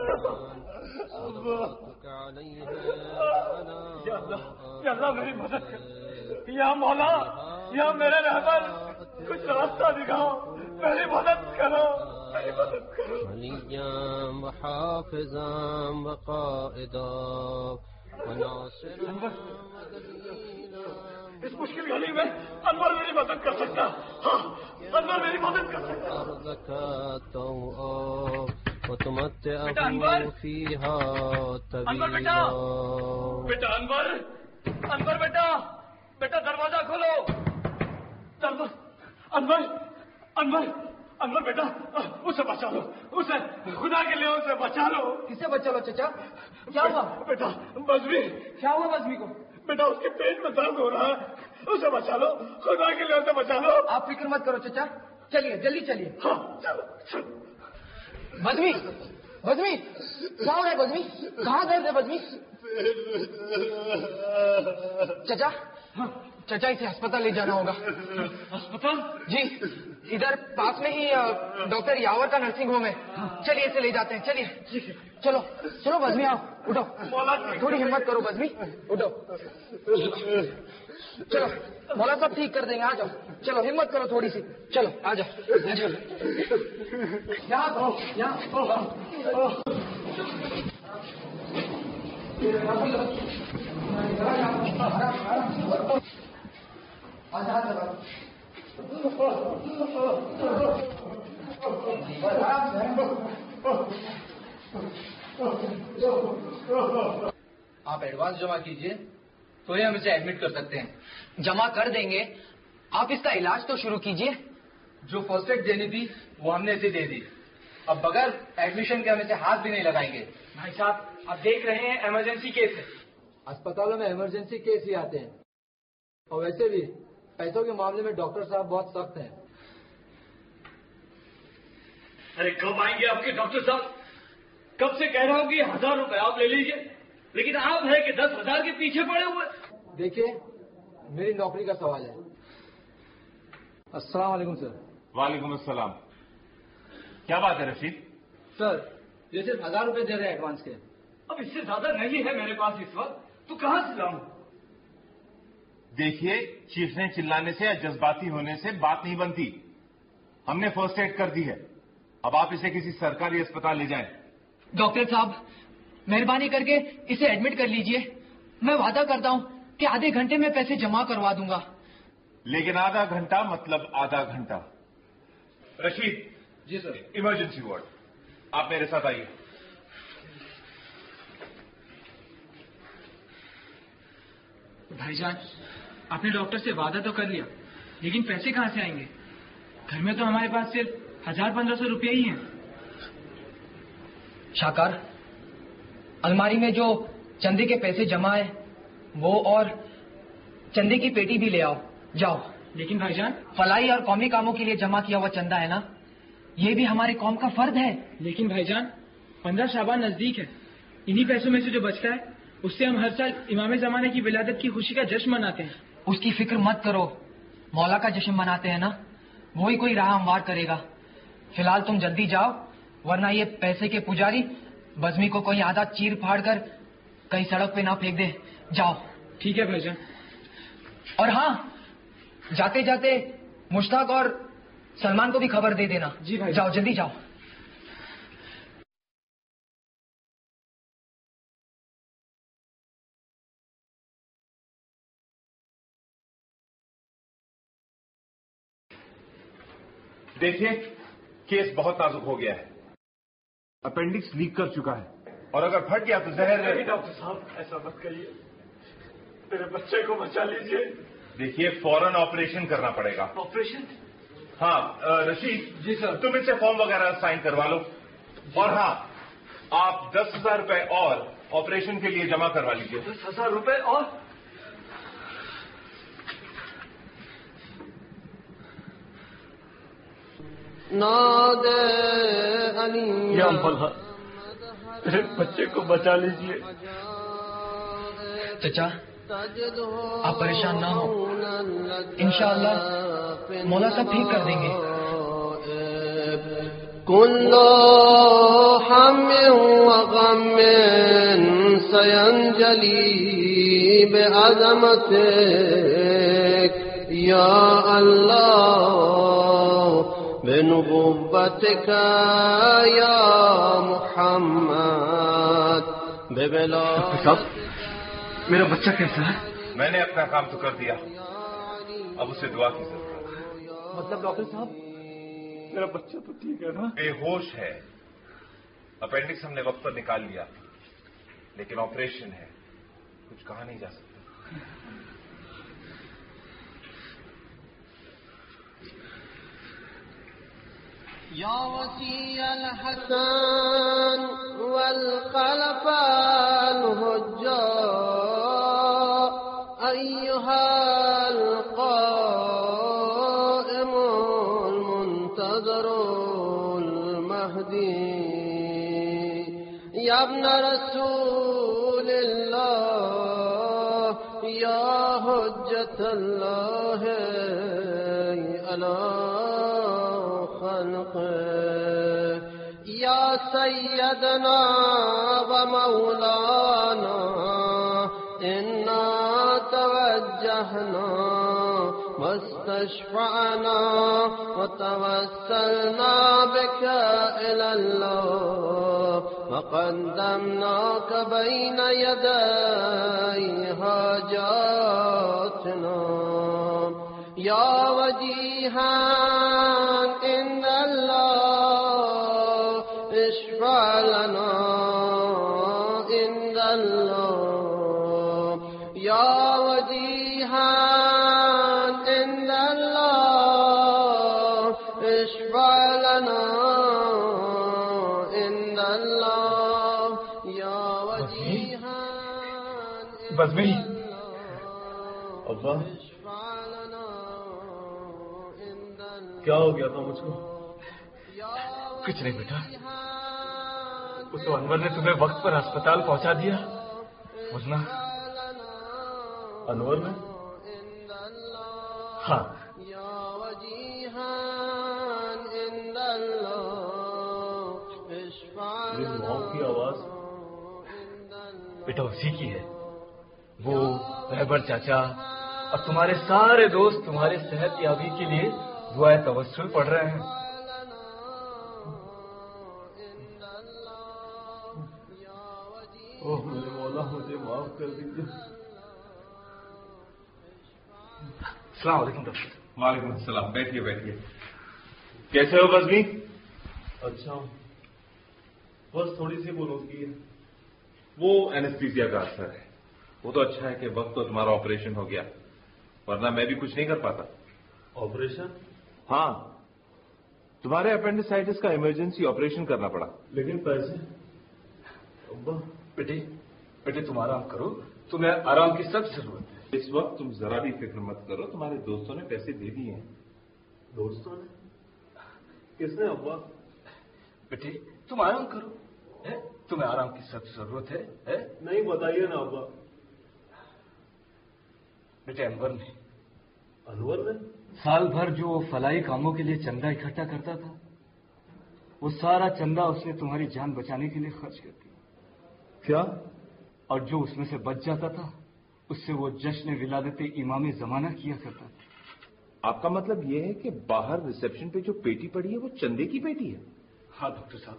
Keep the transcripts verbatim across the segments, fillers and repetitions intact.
یا اللہ میری مدد کر، یا مولا یا میرے رہبر کچھ راستہ دکھاؤ، میری مدد کرو، میری مدد کرو. وليا وحافظا وقائدا وناصرا ودليلا. اس مشکل گھڑی میں انور میری مدد کر سکتا. ہاں انور میری مدد کر سکتا. أرضك طوعا وتمتعه فيها انور بیٹا، طويلا. بیٹا انور، انور بیٹا، بیٹا دروازہ کھولو. انور انور انور انور بیٹا، اسے بچا لو، اسے خدا کے لیے اسے بچا لو. کسے بچا لو چچا؟ کیا ہوا بیٹا؟ بزمی. کیا ہوا بزمی کو؟ بیٹا اس کے پیٹ میں درد ہو رہا ہے، اسے بچا لو، خدا کے لیے اسے بچا لو. آپ فکر مت کرو چچا، چلیے جلدی چلیے. ہاں چلو چلو. بزمی بزمی کیا ہو رہا ہے بزمی؟ کہاں درد ہے بزمی؟ چچا چچا اسے ہسپتال لے جانا ہوگا. ہسپتال؟ جی ادھر پاس میں ہی ڈاکٹر یاور کا نرسنگ ہوم ہے. چلیے اسے لے جاتے ہیں. چلیے چلو چلو بزمی آؤ، اٹھو، تھوڑی ہمت کرو بزمی، اٹھو. چلو مولا صاحب ٹھیک کر دیں گے، آ جاؤ. چلو ہمت کرو تھوڑی سی، چلو آ جاؤ. یہاں یہاں آپ ایڈوانس جمع کیجئے تو ہی ہم اسے ایڈمٹ کر سکتے ہیں. جمع کر دیں گے، آپ اس کا علاج تو شروع کیجئے. جو فرسٹ ایڈ دینی تھی وہ ہم نے اسے دے دی، اب بغیر ایڈمیشن کے ہم اسے ہاتھ بھی نہیں لگائیں گے. بھائی صاحب آپ دیکھ رہے ہیں ایمرجنسی کیس ہے. اسپتالوں میں ایمرجنسی کیس ہی آتے ہیں، اور ویسے بھی پیسوں کے معاملے میں ڈاکٹر صاحب بہت سخت ہیں. ارے کب آئیں گے آپ کے ڈاکٹر صاحب؟ کب سے کہہ رہا ہوں کہ ہزار روپے آپ لے لیجیے، لیکن آپ ہے کہ دس ہزار کے پیچھے پڑے ہوئے. دیکھیے میری نوکری کا سوال ہے. السلام علیکم سر. وعلیکم السلام. کیا بات ہے رشید؟ سر یہ صرف ہزار روپے دے رہے ہیں ایڈوانس کے. اب اس سے زیادہ نہیں ہے میرے پاس اس وقت، تو کہاں سے لاؤں؟ دیکھیے چیخنے چلانے سے یا جذباتی ہونے سے بات نہیں بنتی. ہم نے فرسٹ ایڈ کر دی ہے، اب آپ اسے کسی سرکاری اسپتال لے جائیں. ڈاکٹر صاحب مہربانی کر کے اسے ایڈمٹ کر لیجئے. میں وعدہ کرتا ہوں کہ آدھے گھنٹے میں پیسے جمع کروا دوں گا. لیکن آدھا گھنٹہ مطلب آدھا گھنٹہ. رشید. جی سر. ایمرجنسی وارڈ، آپ میرے ساتھ آئیے. بھائی جان آپ نے ڈاکٹر سے وعدہ تو کر لیا، لیکن پیسے کہاں سے آئیں گے؟ گھر میں تو ہمارے پاس صرف ہزار پندرہ سو روپئے ہی ہیں. شاکار الماری میں جو چندے کے پیسے جمع ہیں وہ اور چندے کی پیٹی بھی لے آؤ. جاؤ. لیکن بھائی جان فلاحی اور قومی کاموں کے لیے جمع کیا ہوا چندہ ہے نا، یہ بھی ہماری قوم کا فرض ہے. لیکن بھائی جان پندرہ شعبان نزدیک ہے، انہی پیسوں میں سے جو بچتا ہے اس سے ہم ہر سال امام زمانے کی ولادت کی خوشی کا جشن مناتے ہیں. اس کی فکر مت کرو، مولا کا جشن مناتے ہیں نا، وہی کوئی راہ ہموار کرے گا. فی الحال تم جلدی جاؤ، ورنہ یہ پیسے کے پجاری بزمی کو کوئی آدھا چیر پھاڑ کر کہیں سڑک پہ نہ پھینک دے. جاؤ. ٹھیک ہے بھائی جان. اور ہاں جاتے جاتے مشتاق اور سلمان کو بھی خبر دے دینا. جی بھائی. جاؤ جلدی جاؤ. دیکھیے کیس بہت نازک ہو گیا ہے، اپینڈکس لیک کر چکا ہے، اور اگر پھٹ گیا تو زہر. ڈاکٹر صاحب ایسا مت کریے، میرے بچے کو بچا لیجیے. دیکھیے فوراً آپریشن کرنا پڑے گا. آپریشن؟ ہاں رشید. جی سر. تم اس سے فارم وغیرہ سائن کروا لو. اور ہاں آپ دس ہزار روپے اور آپریشن کے لیے جمع کروا لیجیے. دس ہزار روپے اور؟ یا مولا میرے بچے کو بچا لیجیے. چچا آپ پریشان نہ ہو، انشاءاللہ مولا سب ٹھیک کر دیں گے. كل هم وغم سينجلي بعظمتك يا الله بنبوتك يا محمد ببلاد. میرا بچہ کیسا ہے؟ میں نے اپنا کام تو کر دیا، اب اسے دعا کی ضرورت ہے. مطلب ڈاکٹر صاحب میرا بچہ تو ٹھیک ہے نا؟ بے ہوش ہے، اپینڈکس ہم نے وقت پر نکال لیا، لیکن آپریشن ہے، کچھ کہا نہیں جا سکتا. يا وسيع الحسن والخلف الهجاء أيها القائم المنتظر المهدي يا ابن رسول الله يا حجة الله على يا سيدنا ومولانا إنا توجهنا واستشفعنا وتوسلنا بك إلى الله وقدمناك بين يدي حاجاتنا يا وجيها إن الله اشفع لنا إن الله يا وجيها إن الله اشفع لنا إن الله يا وجيها بزمی ابا کیا ہو گیا تھا مجھ کو؟ کچھ نہیں بیٹا، اس انور نے تمہیں وقت پر ہسپتال پہنچا دیا. ورنہ انور نے؟ ہاں. یہ موت کی آواز بیٹا اسی کی ہے. وہ رہبر چاچا اور تمہارے سارے دوست تمہارے صحت یابی کے لیے دعائے توسل پڑھ رہے ہیں. اوہ میرے مولا مجھے معاف کر دیجیے. السلام علیکم ڈاکٹر. وعلیکم السلام. بیٹھیے بیٹھیے. کیسے ہو بزمی؟ اچھا ہوں، بس تھوڑی سی بولودگی ہے. وہ اینستھیزیا کا اثر ہے. وہ تو اچھا ہے کہ وقت تو تمہارا آپریشن ہو گیا، ورنہ میں بھی کچھ نہیں کر پاتا. آپریشن؟ ہاں، تمہارے اپینڈیسائٹس کا ایمرجنسی آپریشن کرنا پڑا. لیکن پیسے؟ ابا بیٹے بیٹے تم آرام کرو، تمہیں آرام کی سب ضرورت ہے. اس وقت تم ذرا بھی فکر مت کرو، تمہارے دوستوں نے پیسے دے دیے ہیں. دوستوں نے؟ کس نے ابا؟ بیٹے تم آرام کرو، تمہیں آرام کی سب ضرورت ہے. نہیں بتائیے نا ابا. بیٹے انور نے انور نے سال بھر جو فلاحی کاموں کے لیے چندہ اکٹھا کرتا تھا، وہ سارا چندہ اس نے تمہاری جان بچانے کے لیے خرچ کر دیا. کیا؟ اور جو اس میں سے بچ جاتا تھا اس سے وہ جشن ولادت امام زمانہ کیا کرتا تھا. آپ کا مطلب یہ ہے کہ باہر ریسپشن پہ جو پیٹی پڑی ہے وہ چندے کی پیٹی ہے؟ ہاں ڈاکٹر صاحب.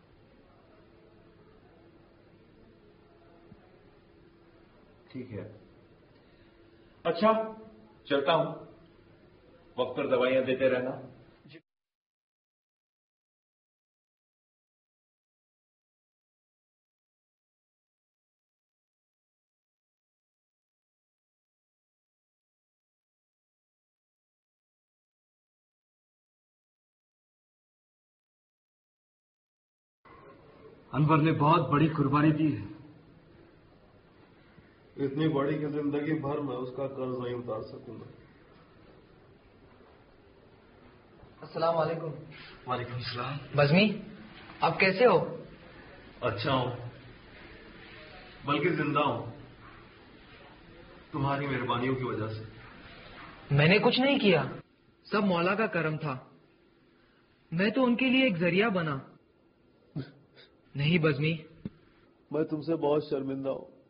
ٹھیک ہے، اچھا چلتا ہوں. وقت پر دوائیاں دیتے رہنا. انور نے بہت بڑی قربانی دی ہے. اتنی بڑی کہ زندگی بھر میں اس کا قرض نہیں اتار سکوں گا. السلام علیکم. وعلیکم السلام. بزمی آپ کیسے ہو؟ اچھا ہوں، بلکہ زندہ ہوں تمہاری مہربانیوں کی وجہ سے. میں نے کچھ نہیں کیا، سب مولا کا کرم تھا. میں تو ان کے لیے ایک ذریعہ بنا. نہیں بزمی, میں تم سے بہت شرمندہ ہوں.